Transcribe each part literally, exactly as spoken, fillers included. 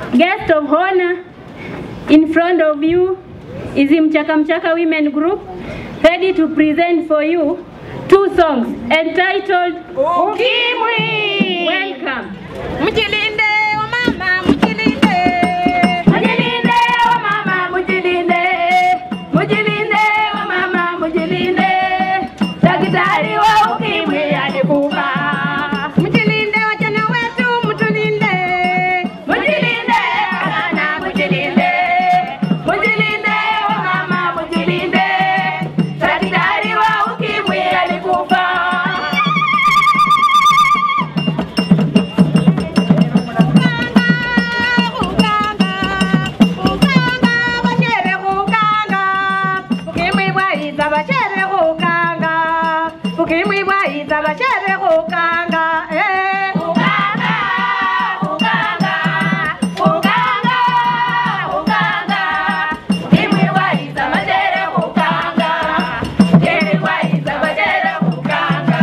Guest of honor, in front of you is Mchaka Mchaka Women Group, ready to present for you two songs entitled Ukimwi. Welcome. Mjilinde wa mama, mjilinde. Mjilinde wa mama, mjilinde. Mjilinde wa mama, mjilinde. Daktari wa ukimwi alikufa. Mjilinde wajana wetu, mtulinde. Mjilinde sana, mjilinde. Mjilinde wa mama, mjilinde. Daktari wa ukimwi alikufa. Ukimwi waiza bashere kukanga, eh. Ukanga, ukanga, ukanga, ukanga. Ukimwi waiza bashere kukanga. Ukimwi waiza bashere kukanga.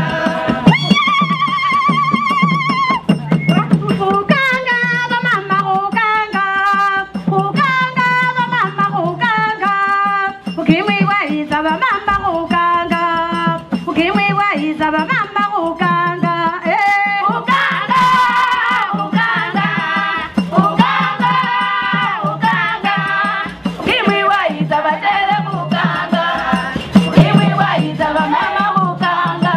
Ukanga ba mama ukanga, ukanga ba mama ukanga. Ukimwi waiza ba mama ukanga. Ukimwi waiza ba mama ukanga, eh. Ukanga, ukanga, ukanga, ukanga. Ukimwi waiza bashere kukanga. Ukimwi waiza ba mama kukanga.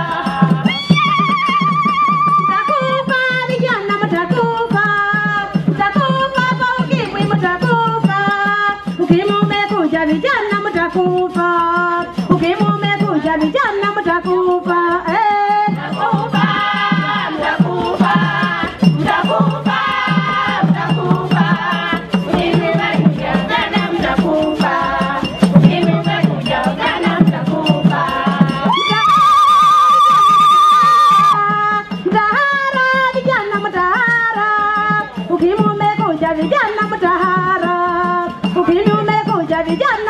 Mtakufa vijana mtakufa, mtakufa kwa ukimwi mtakufa. Ukimwi umekuja vijana mtakufa, ukimwi umekuja vijana mtakufa, eh. Mtakufa, mtakufa, mtakufa, mtakufa. Ukimwi umekuja sana mtakufa. Ukimwi umekuja sana mtakufa. Mtahara vijana mtahara, ukimwi umekuja vijana mtahara, ukimwi umekuja vijana